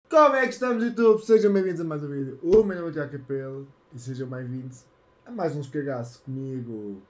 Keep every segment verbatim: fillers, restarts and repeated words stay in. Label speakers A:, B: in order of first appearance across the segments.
A: Como é que estamos, YouTube? Sejam bem-vindos a mais um vídeo. O meu nome é Tiago Capelo e sejam bem-vindos a mais uns cagaços comigo.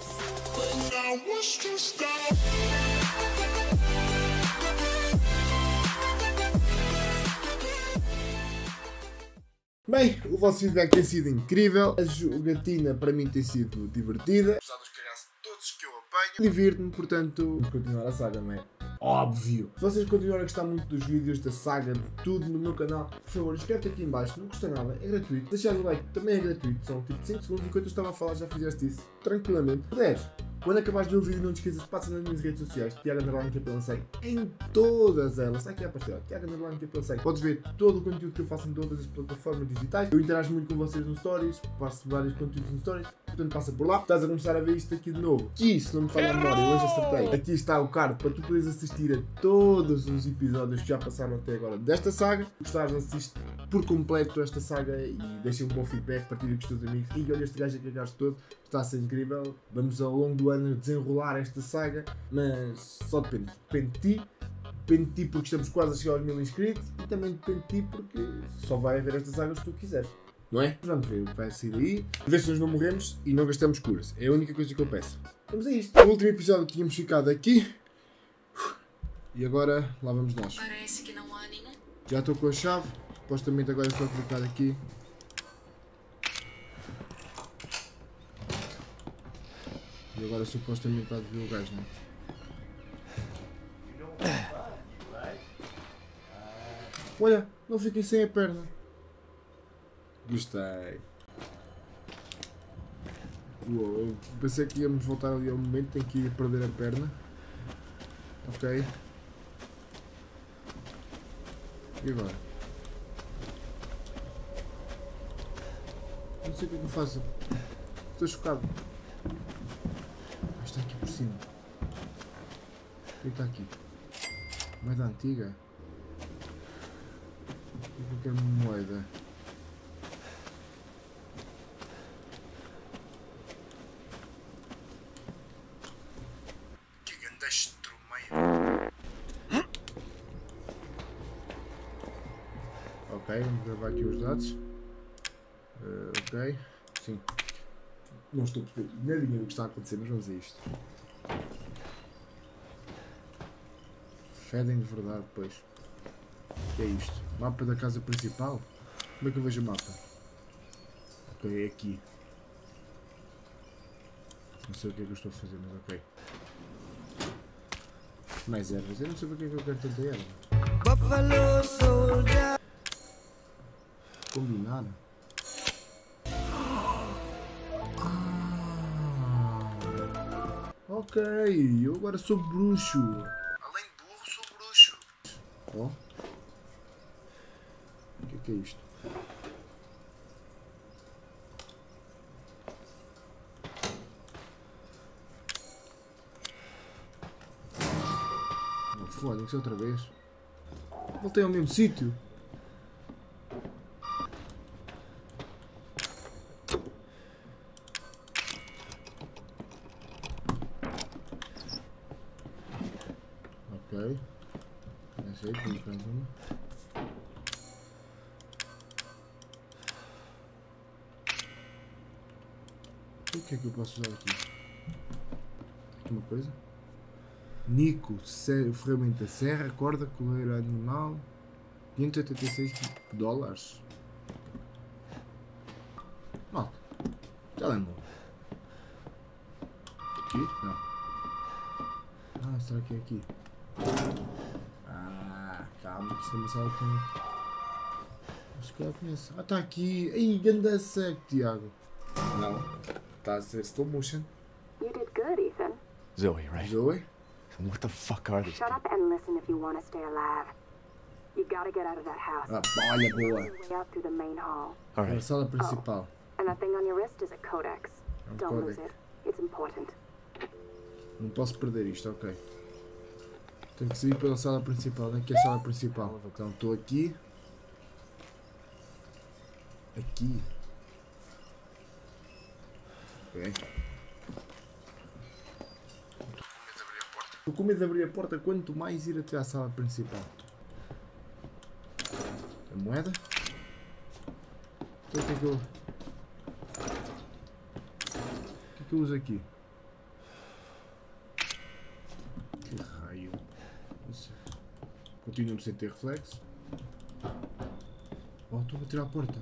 A: Bem, o vosso feedback tem sido incrível, a jogatina para mim tem sido divertida. Apesar dos cagaços todos que eu apanho, divirto-me, portanto, vamos continuar a saga, não é? Óbvio! Se vocês continuarem a gostar muito dos vídeos, da saga, de tudo no meu canal, por favor, inscreve-te aqui em baixo, não custa nada, é gratuito. Deixar o like também é gratuito, são tipo cinco segundos, enquanto eu estava a falar já fizeste isso, tranquilamente. dez. Quando acabares de ver o vídeo, não te esqueças, passa nas minhas redes sociais, Tiago Underline Capelo cem, em todas elas, está aqui a aparecer, Tiago Underline Capelo cem. Podes ver todo o conteúdo que eu faço em todas as plataformas digitais. Eu interajo muito com vocês nos stories, passo vários conteúdos nos stories, portanto passa por lá. Estás a começar a ver isto aqui de novo. Aqui, se não me falha a memória, hoje acertei. Aqui está o card para tu poderes assistir a todos os episódios que já passaram até agora desta saga. Se gostares, assiste por completo esta saga e deixa um bom feedback, partilha com os teus amigos. E olha, este gajo aqui cagaste todo, está a ser incrível. Vamos ao longo do ano desenrolar esta saga, mas só depende. Depende de ti. Depende de ti porque estamos quase a chegar aos mil inscritos e também depende de ti porque só vai haver esta saga se tu quiseres. Não é? Vamos ver o que vai sair aí. Ver se nós não morremos e não gastamos curas. É a única coisa que eu peço. Vamos a isto. No último episódio tínhamos ficado aqui. E agora lá vamos nós.
B: Parece que não há nenhum.
A: Já estou com a chave. Supostamente agora é só clicar aqui. E agora supostamente há de ver o gajo, não é? Olha, não fiquei sem a perna. Gostei. Uou, pensei que íamos voltar ali ao momento em que ia perder a perna. Ok. E agora? Não sei o que é que eu faço. Estou chocado. Está aqui por cima. O que está aqui? Moeda antiga? O que é moeda? Que ganda estrumeiro! Ok, vamos gravar aqui os dados. Uh, ok, sim. Não estou a perceber nadinha do que está a acontecer, mas vamos a isto. Fedem de verdade, pois. O que é isto? Mapa da casa principal? Como é que eu vejo o mapa? Ok, é aqui. Não sei o que é que eu estou a fazer, mas ok. Mais ervas. Eu não sei porque é que eu quero tanta erva. Combinado. Ok, eu agora sou bruxo. Além de burro, sou bruxo. Ó. Oh. O que é que é isto? Oh, foda-se outra vez. Voltei ao mesmo sítio. Ok. Já sei, vamos para uma. O que é que eu posso usar aqui? Aqui uma coisa. Nico, ferramenta serra, corda, coleira animal. quinhentos e oitenta e seis dólares. Malta. Telemóvel. Aqui? Não. Ah, será que é aqui? Ah, calma, que isto é uma sala com... Acho que ela conhece. Ah, está aqui. Ai, ganda seco, Tiago. Não. Está a ser slow motion.
C: You did good, Ethan.
D: Zoe, right?
A: Zoe?
D: And what the fuck are these
C: Shut up and listen if you want to stay alive. You gotta get out of that house.
A: Ah, olha, boa.
C: Way out through the main hall.
D: All
A: A
D: right.
A: sala principal.
C: And that thing on your wrist is a codex.
A: É um
C: Don't lose
A: códec.
C: it. It's important.
A: Não posso perder isto, ok. Tenho que seguir pela sala principal. Onde é que é a sala principal? Então estou aqui. Aqui. Ok. Estou com medo de abrir a porta, quanto mais ir até à sala principal. moeda. Então o que é que eu... O que é que eu uso aqui? Que raio. Não sei. Continuo sem ter reflexo. Oh, estou a bater à porta.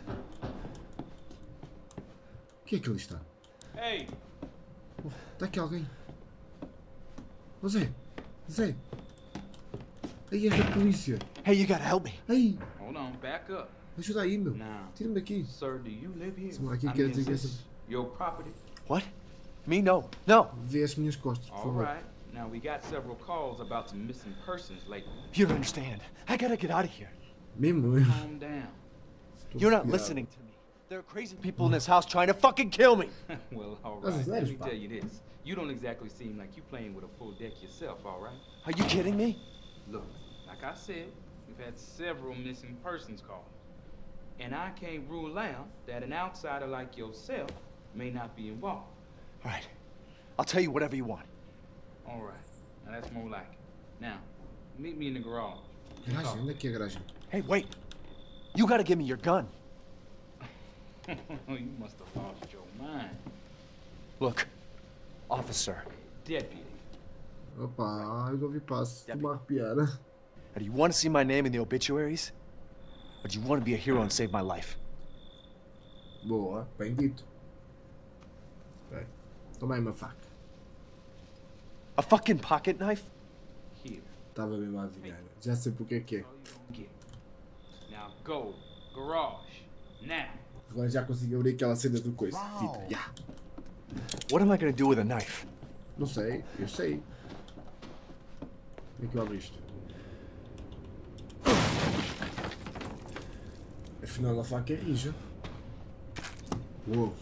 A: O que é que ali está?
B: Hey!
A: Oh, está aqui alguém. Oh, Zé! Zé! Aí é da polícia!
D: Hey, you gotta help me.
A: Aí!
B: Hold on, back up.
A: Ajuda aí, meu!
B: Now,
A: Tira-me daqui!
B: sir, do you live here?
A: Esse moleque
B: I
A: quer
B: mean,
A: dizer
B: is
A: que
B: this
A: essa...
B: your property?
D: What? Me? No. No.
A: Vê as minhas costas, por
B: All
A: favor.
B: right. Now, we got several calls about some missing persons lately.
D: You don't understand. I gotta get out of here.
A: Mesmo? Eu...
B: Calm down.
D: You're not listening to me. There are crazy people in this house trying to fucking kill me.
B: Well, all
A: That's
B: right.
A: his
B: Let
A: name,
B: me
A: Pop.
B: tell you this. You don't exactly seem like you playing with a full deck yourself, all right?
D: Are you kidding me?
B: Look, like I said, we've had several missing persons calls. And I can't rule out that an outsider like yourself may not be involved.
D: All right. I'll tell you whatever you want.
B: All right. Now that's more like it. Now, meet me in the garage.
A: Garagem? Onde é que é a garagem?
D: Hey, wait. You gotta give me your gun.
B: You must have lost your mind.
D: Look, officer.
B: Deputy.
A: Opa, eu ouvi passo. Estou-me a arrepiar.
D: Now, do you want to see my name in the obituaries? Or do you want to be a hero and save my life?
A: Boa, bem dito. Ok. Toma aí uma faca.
D: A fucking pocket knife?
B: Here.
A: Estava mesmo a adivinhar. Já sei porque é que é.
B: All you gonna get. Now go. Garage. Now.
A: Agora já consigo abrir aquela cena do coice. Fita. Yeah.
D: What am I gonna do with a knife?
A: Não sei, eu sei. Como é que eu abro isto? Afinal a faca é rija. Uou.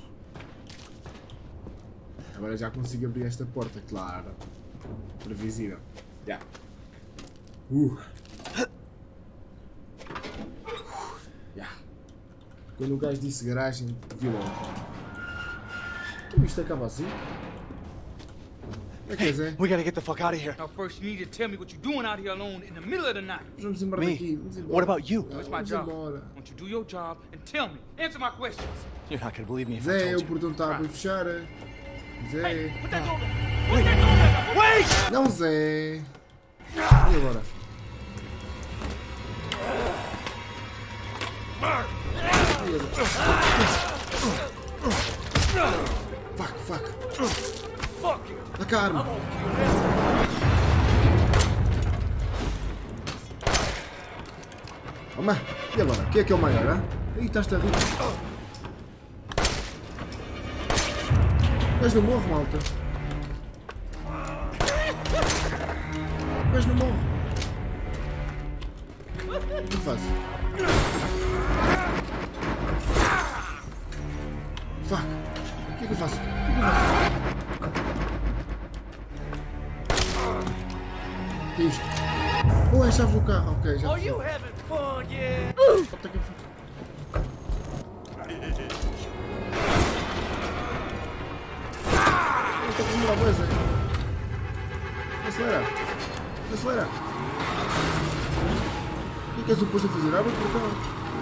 A: Agora já consigo abrir esta porta, claro. Previsível. Já. Yeah. Uh. Yeah. Quando o gajo disse garagem, vi logo. Então isto acaba assim? É que é, Zé?
D: We gotta get the fuck out of here.
B: Now first you need to tell me what you're doing out here alone in the middle of the night.
A: Vamos embora
D: Me?
A: daqui. Vamos embora.
D: What about you?
B: It's my
A: Vamos
B: job.
A: embora.
B: Won't you do your job and tell me? Answer my questions.
D: You're not gonna believe me if I
A: Zé,
D: told
A: o
D: you.
A: portão está a abrir e fechar. Zé.
B: Put that door down. Put that door down.
D: Wait!
A: Não, Zé. E agora? Fuck, fuck.
B: Fuck you.
A: A carne. Toma. E agora? Quem é que é o maior, hein? Aí estás-te a rir. Mas não morre, malta. Mas não morre. O que faço? Fuck. O que é que eu faço? O que é que eu faço? O que é isto? Oh, é a chave do carro. Ok, já percebi.
B: having fun yet?
A: Puta que f- Eu estou com uma coisa. Acelera. Acelera. O que é que é suposto fazer? Abre o portão.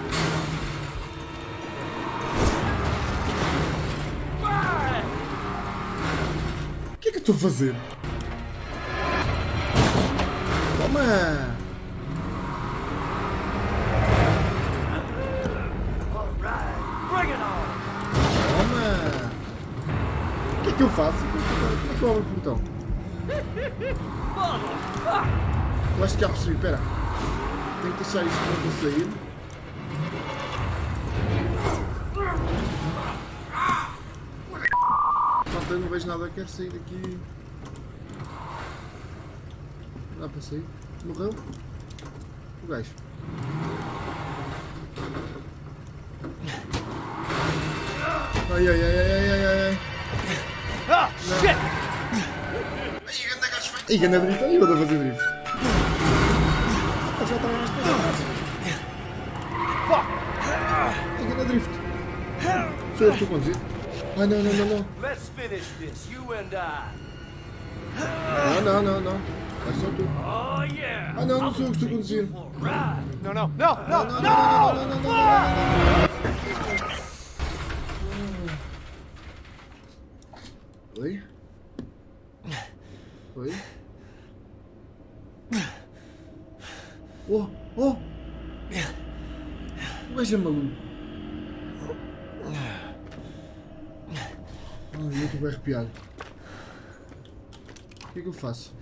A: O que é que eu estou a fazer? Toma! Toma! O que é que eu faço? Como é que eu abro o portão? Eu acho que já percebi, pera. Tenho que deixar isto para eu sair. Falta, eu não vejo nada, quero sair daqui. Não dá para sair. Morreu? O gajo. Ai, ai, ai, ai, ai, ai, ai.
D: Ah, shit!
A: Ai, ganda drift. Ai, eu vou fazer drift. Ah, já estava mais pesado. Ai, ganda drift. Sou eu que estou a conduzir? Ah, não, não, não, não.
E: Let's finish this, you and I.
A: Não, não, não, não. É só tu.
E: Oh, yeah.
A: Ah, não, não sou eu que estou conduzindo.
D: No, no, no,
A: Não,
D: no,
A: não, não,
D: no!
A: não, não, não, não, não. Oi? Oi? Oh, oh! O gajo é maluco. Ai, eu estou bem arrepiado. O que é que eu faço?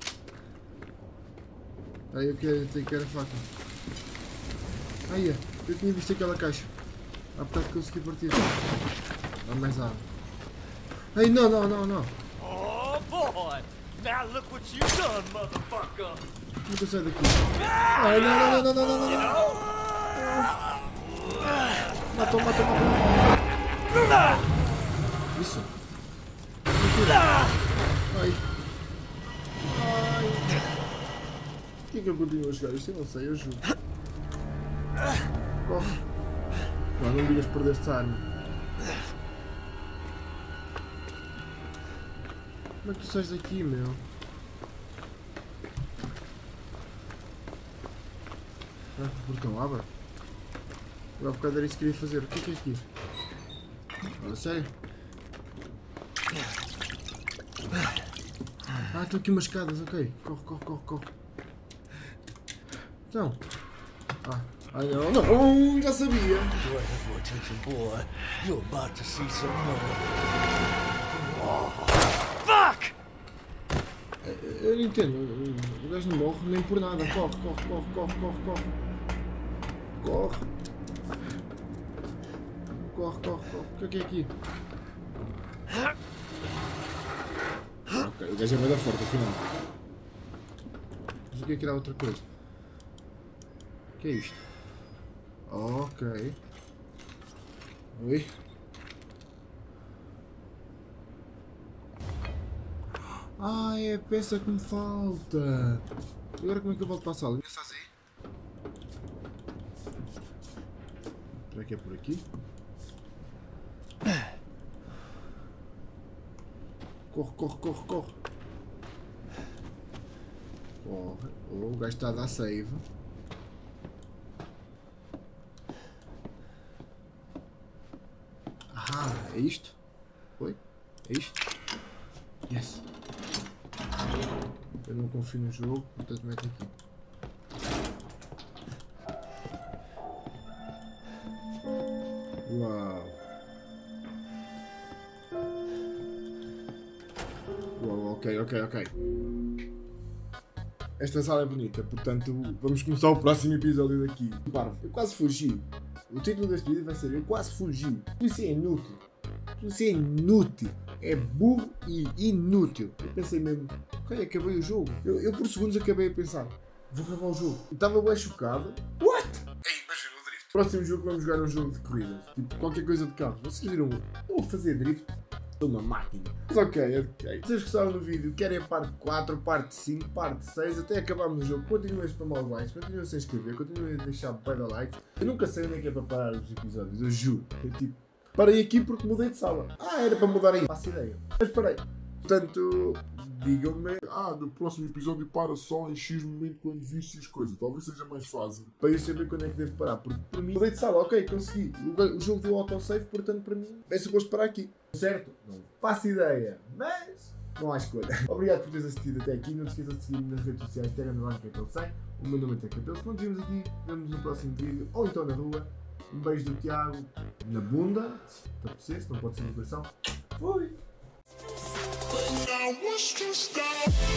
A: Aí eu quero, tenho que ir a faca. Aí, eu tinha visto aquela caixa. Há bocado que consegui partir. Dá mais água. Ai, não, não, não, não.
E: Oh, boy. Now look what you done, motherfucker.
A: Como que eu saio daqui? Ai, não, não, não, não, não, não, não. Matou, matou, matou. Isso. Ai. Ai. Por que é que eu continuo a jogar isto? Eu não sei, eu juro. Corre. Não, não digas perder esta arma. Como é que tu sais daqui, meu? Será que o portão abre? Eu há bocado era isso que queria fazer. O que é que é aqui? Olha, sério? Ah, estão aqui umas escadas, ok. Corre, corre, corre, corre. Então. Ah, ai não, não, já sabia.
E: Boy, have more attention, boy. You're about to see some more. Fuck!
A: Eu não entendo, o gajo não morre nem por nada. Corre, corre, corre, corre, corre, corre. Corre. Corre, corre, corre. O que é que é aqui? Ok, o gajo é bem forte, afinal. Mas eu queria criar outra coisa. O que é isto? Ok. Oi? Ah, é a peça que me falta. Agora como é que eu volto para a sala? Ainda estás aí? Será que é por aqui? Corre, corre, corre, corre. Corre. Oh, o gajo está a dar save. Ah, é isto? Foi? É isto? Yes. Eu não confio no jogo, portanto mete aqui. Uau. Uau, ok, ok, ok. Esta sala é bonita, portanto vamos começar o próximo episódio daqui. Parvo, eu quase fugi. O título deste vídeo vai ser Eu quase fugi. Isso é inútil. Isso é inútil. É burro e inútil. Eu pensei mesmo, ok, acabei o jogo. Eu, eu por segundos acabei a pensar, vou acabar o jogo. E estava bem chocado. What? Ei, imagina o drift. Próximo jogo vamos jogar um jogo de corridas. Tipo, qualquer coisa de carros. Vocês viram? Eu vou fazer drift. Sou uma máquina. Mas ok, ok. Se vocês gostaram do vídeo, querem a parte quatro, parte cinco, parte seis, até acabarmos o jogo, continuem a spamar os likes, continuem a se inscrever, continuem a deixar para like. Eu nunca sei onde é que é para parar os episódios, eu juro. Eu tipo, parei aqui porque mudei de sala. Ah, era para mudar aí. Faço ideia. Mas parei. Portanto, digam-me.
F: Ah, no próximo episódio para só em X momento quando viste as coisas. Talvez seja mais fácil.
A: Para eu saber quando é que devo parar. Porque para mim, mudei de sala, ok, consegui. O, o jogo deu autosave, portanto, para mim, é suposto parar aqui. Certo? Não faço ideia. Mas não há escolha. Obrigado por teres assistido até aqui. Não te esqueças de seguir-me nas redes sociais. Instagram, lá no Capel cem. O meu nome é Capel. Se não te vemos aqui, vemos no próximo vídeo. Ou então na rua. Um beijo do Tiago na bunda. Para você, se não pode ser no coração. Fui!
F: But now what's to stop?